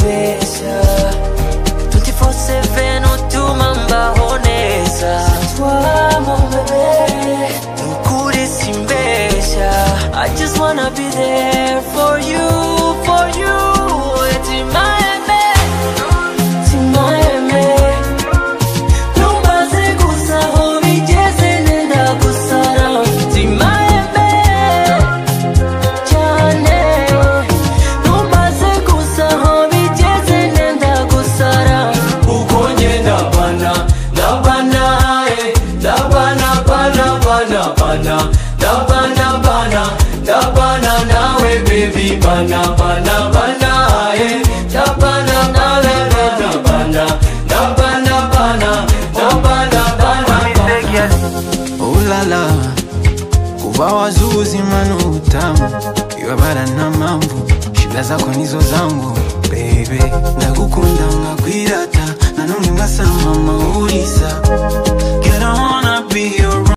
wibesha 24/7 utuma mbaho neza. C'est toi mon bébé, nukuri simbesha. I just wanna be there for you, for you. Timaeme, timaeme. Numaze gusa ho bigeze nenda gusara. Timaeme, cyane. Numaze gusa ho bigeze nenda gusara. Uko ngenda bana, ndabana, ndabana, bana, bana, bana, ndabana, bana, ndabana nawe baby, bana, bana, bana, ndabana nawe bana, bana, ndabana, bana, ndabana, bana. Oh la la, kuva wazuzi manu utamu, iwabara na mambo, shida zako nizo zangu baby. Ndagukunda ngakwirata, nanone ngasama maurisa.